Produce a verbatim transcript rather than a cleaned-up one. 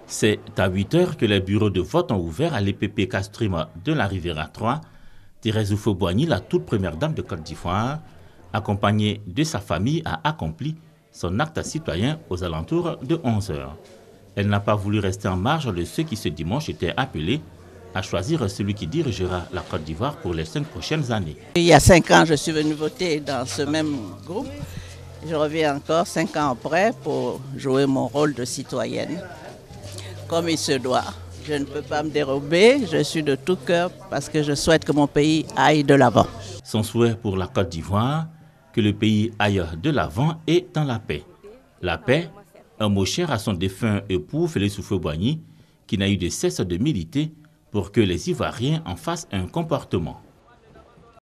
C'est à huit heures que les bureaux de vote ont ouvert à l'E P P Castrim de la Riviera trois. Thérèse Houphouët-Boigny, la toute première dame de Côte d'Ivoire, accompagnée de sa famille, a accompli son acte citoyen aux alentours de onze heures. Elle n'a pas voulu rester en marge de ceux qui ce dimanche étaient appelés à choisir celui qui dirigera la Côte d'Ivoire pour les cinq prochaines années. Il y a cinq ans, je suis venue voter dans ce même groupe. Je reviens encore cinq ans après pour jouer mon rôle de citoyenne, comme il se doit. Je ne peux pas me dérober, je suis de tout cœur parce que je souhaite que mon pays aille de l'avant. Son souhait pour la Côte d'Ivoire, que le pays aille de l'avant et dans la paix. La paix, un mot cher à son défunt époux Félix Houphouët-Boigny, qui n'a eu de cesse de militer pour que les Ivoiriens en fassent un comportement.